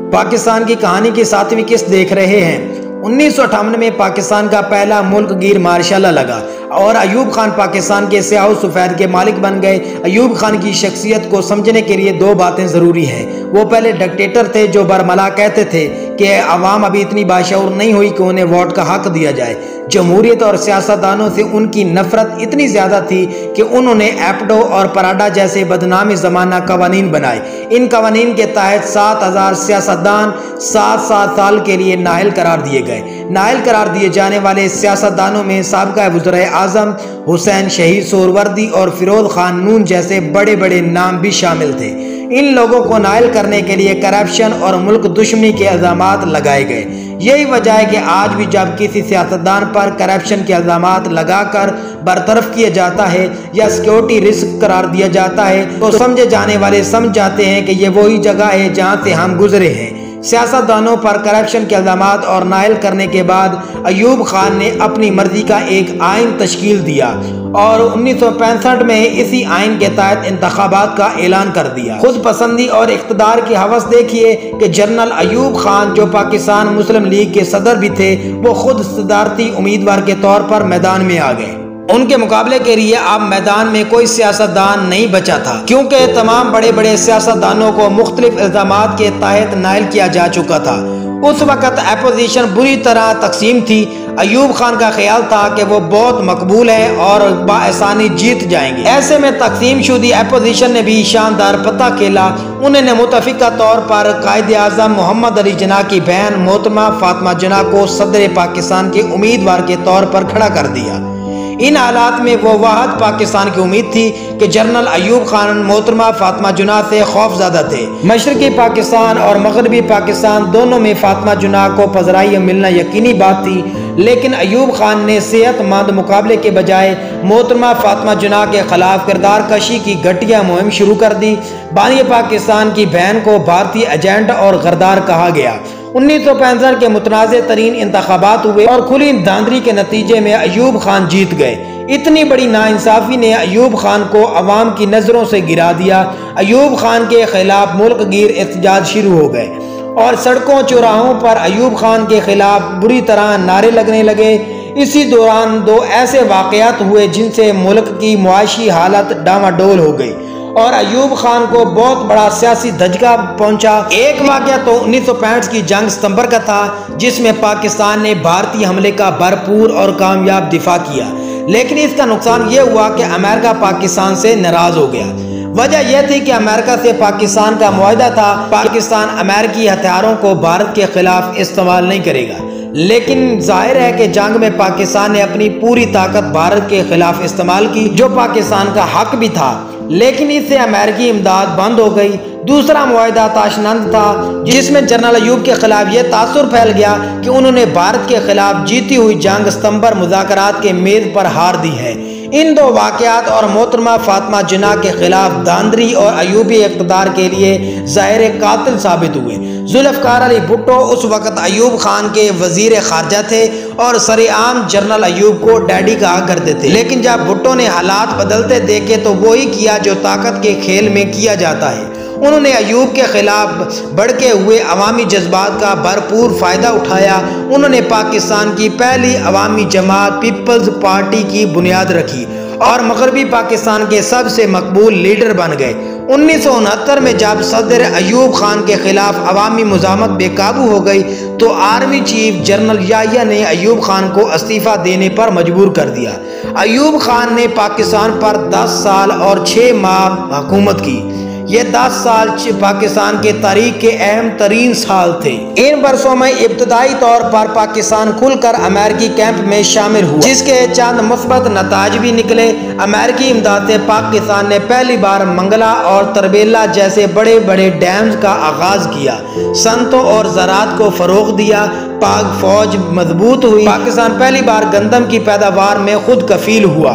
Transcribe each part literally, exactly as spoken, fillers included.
پاکستان کی کہانی کی ساتویں قسط دیکھ رہے ہیں۔ انیس سو اٹھاون میں پاکستان کا پہلا ملک گیر مارشل لگا اور ایوب خان پاکستان کے سیاہ و سفید کے مالک بن گئے۔ ایوب خان کی شخصیت کو سمجھنے کے لیے دو باتیں ضروری ہیں۔ وہ پہلے ڈکٹیٹر تھے جو برملا کہتے تھے کہ عوام ابھی اتنی باشعور نہیں ہوئی کہ انہیں ووٹ کا حق دیا جائے۔ جمہوریت اور سیاستدانوں سے ان کی نفرت اتنی زیادہ تھی کہ انہوں نے ایپڈو اور پراڈا جیسے بدنام زمانہ قوانین بنائے۔ ان قوانین کے تحت سات ہزار سیاستدان سات سات سال کے لیے نااہل قرار دیے گئے۔ نااہل قرار دیے جانے والے سیاستدانوں میں سابقہ وزراء اعظم حسین شہید سہروردی اور فیروز خان نون جیسے بڑے بڑے نام بھی شامل تھے۔ ان لوگوں کو نااہل کرنے کے لیے کرپشن اور ملک دشمنی کے الزامات لگائے گئے۔ یہی وجہ ہے کہ آج بھی جب کسی سیاستدان پر کرپشن کے الزامات لگا کر برطرف کیا جاتا ہے یا سیکیورٹی رسک قرار دیا جاتا ہے تو سمجھے جانے والے سمجھ جاتے ہیں کہ یہ وہی جگہ ہے جہاں سے ہم گزرے ہیں۔ سیاستدانوں پر کرپشن کے الزامات اور نااہل کرنے کے بعد ایوب خان نے اپنی مرضی کا ایک آئین تشکیل دیا اور انیس سو پینسٹھ میں اسی آئین کے تحت انتخابات کا اعلان کر دیا۔ خود پسندی اور اقتدار کی ہوس دیکھیے کہ جنرل ایوب خان جو پاکستان مسلم لیگ کے صدر بھی تھے وہ خود صدارتی امیدوار کے طور پر میدان میں آ گئے۔ ان کے مقابلے کے لیے اب میدان میں کوئی سیاستدان نہیں بچا تھا کیونکہ تمام بڑے بڑے سیاستدانوں کو مختلف الزامات کے تحت نااہل کیا جا چکا تھا۔ اس وقت اپوزیشن بری طرح تقسیم تھی۔ ایوب خان کا خیال تھا کہ وہ بہت مقبول ہے اور بآسانی جیت جائیں گے۔ ایسے میں تقسیم شدی اپوزیشن نے بھی شاندار پتہ کھیلا۔ انہوں نے متفقہ طور پر قائد اعظم محمد علی جناح کی بہن محترمہ فاطمہ جناح کو صدر پاکستان کے امیدوار کے طور پر کھڑا کر دیا۔ ان حالات میں وہ واحد پاکستان کی امید تھی کہ جنرل ایوب خان محترمہ فاطمہ جناح سے خوف زدہ تھے۔ مشرقی پاکستان اور مغربی پاکستان دونوں میں فاطمہ جناح کو پذیرائی ملنا یقینی بات تھی، لیکن ایوب خان نے صحت مند مقابلے کے بجائے محترمہ فاطمہ جناح کے خلاف کردار کشی کی گھٹیا مہم شروع کر دی۔ بانی پاکستان کی بہن کو بھارتی ایجنٹ اور غدار کہا گیا۔ انیس سو پینسٹھ کے متنازع ترین انتخابات ہوئے اور کھلی دھاندلی کے نتیجے میں ایوب خان جیت گئے۔ اتنی بڑی ناانصافی نے ایوب خان کو عوام کی نظروں سے گرا دیا۔ ایوب خان کے خلاف ملک گیر احتجاج شروع ہو گئے اور سڑکوں چوراہوں پر ایوب خان کے خلاف بری طرح نعرے لگنے لگے۔ اسی دوران دو ایسے واقعات ہوئے جن سے ملک کی معاشی حالت ڈاواڈول ہو گئی اور ایوب خان کو بہت بڑا سیاسی دھچکا پہنچا۔ ایک واقعہ تو انیس سو پینسٹھ کی جنگ ستمبر کا تھا جس میں پاکستان نے بھارتی حملے کا بھرپور اور کامیاب دفاع کیا، لیکن اس کا نقصان یہ ہوا کہ امریکہ پاکستان سے ناراض ہو گیا۔ وجہ یہ تھی کہ امریکہ سے پاکستان کا معاہدہ تھا، پاکستان امریکی ہتھیاروں کو بھارت کے خلاف استعمال نہیں کرے گا، لیکن ظاہر ہے کہ جنگ میں پاکستان نے اپنی پوری طاقت بھارت کے خلاف استعمال کی جو پاکستان کا حق بھی تھا، لیکن اس سے امریکی امداد بند ہو گئی۔ دوسرا معاہدہ تاشنند تھا جس میں جنرل ایوب کے خلاف یہ تاثر پھیل گیا کہ انہوں نے بھارت کے خلاف جیتی ہوئی جنگ ستمبر مذاکرات کے میز پر ہار دی ہے۔ ان دو واقعات اور محترمہ فاطمہ جناح کے خلاف دھاندلی اور ایوبی اقتدار کے لیے ظاہر قاتل ثابت ہوئے۔ ذوالفقار علی بھٹو اس وقت ایوب خان کے وزیر خارجہ تھے اور سرعام جنرل ایوب کو ڈیڈی کہا کرتے تھے، لیکن جب بھٹو نے حالات بدلتے دیکھے تو وہی کیا جو طاقت کے کھیل میں کیا جاتا ہے۔ انہوں نے ایوب کے خلاف بڑھتے ہوئے عوامی جذبات کا بھرپور فائدہ اٹھایا۔ انہوں نے پاکستان کی پہلی عوامی جماعت پیپلز پارٹی کی بنیاد رکھی اور مغربی پاکستان کے سب سے مقبول لیڈر بن گئے۔ انیس سو انہتر میں جب صدر ایوب خان کے خلاف عوامی مزاحمت بے قابو ہو گئی تو آرمی چیف جنرل یحییٰ نے ایوب خان کو استعفیٰ دینے پر مجبور کر دیا۔ ایوب خان نے پاکستان پر دس سال اور چھ ماہ حکومت کی۔ یہ دس سال پاکستان کے تاریخ کے اہم ترین سال تھے۔ ان برسوں میں ابتدائی طور پر پاکستان کھل کر امریکی کیمپ میں شامل ہوا جس کے چند مثبت نتائج بھی نکلے۔ امریکی امداد سے پاکستان نے پہلی بار منگلا اور تربیلا جیسے بڑے بڑے ڈیمز کا آغاز کیا، صنعتوں اور زراعت کو فروغ دیا، پاک فوج مضبوط ہوئی، پاکستان پہلی بار گندم کی پیداوار میں خود کفیل ہوا۔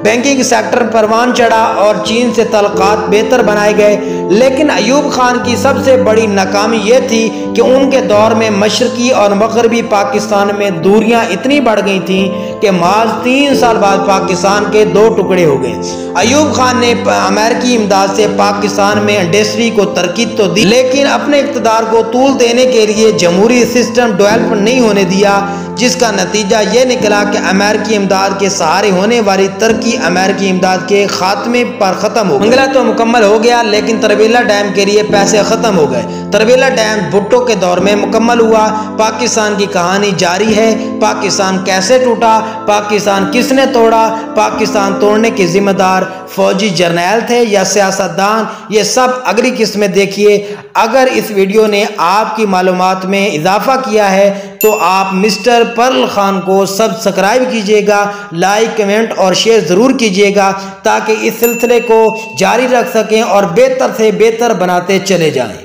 بینکنگ سیکٹر پروان چڑھا اور چین سے تعلقات بہتر بنائے گئے، لیکن ایوب خان کی سب سے بڑی ناکامی یہ تھی کہ ان کے دور میں مشرقی اور مغربی پاکستان میں دوریاں اتنی بڑھ گئی تھیں کہ محض تین سال بعد پاکستان کے دو ٹکڑے ہو گئے۔ ایوب خان نے امریکی امداد سے پاکستان میں انڈسٹری کو ترقی تو دی، لیکن اپنے اقتدار کو طول دینے کے لیے جمہوری سسٹم ڈیولپ نہیں ہونے دیا، جس کا نتیجہ یہ نکلا کہ امریکی امداد کے سہارے ہونے والی ترقی امریکی امداد کے خاتمے پر ختم ہو گئی۔ منگلہ تو مکمل ہو گیا، لیکن تربیلا ڈیم کے لیے پیسے ختم ہو گئے۔ تربیلا ڈیم بھٹو کے دور میں مکمل ہوا۔ پاکستان کی کہانی جاری ہے۔ پاکستان کیسے ٹوٹا، پاکستان کس نے توڑا، پاکستان توڑنے کے ذمہ دار فوجی جرنیل تھے یا سیاستدان، یہ سب اگلی قسط میں دیکھیے۔ اگر اس ویڈیو نے آپ کی معلومات میں اضافہ کیا ہے تو آپ مسٹر پرل خان کو سبسکرائب کیجئے گا، لائک، کمنٹ اور شیئر ضرور کیجئے گا تاکہ اس سلسلے کو جاری رکھ سکیں اور بہتر سے بہتر بناتے چلے جائیں۔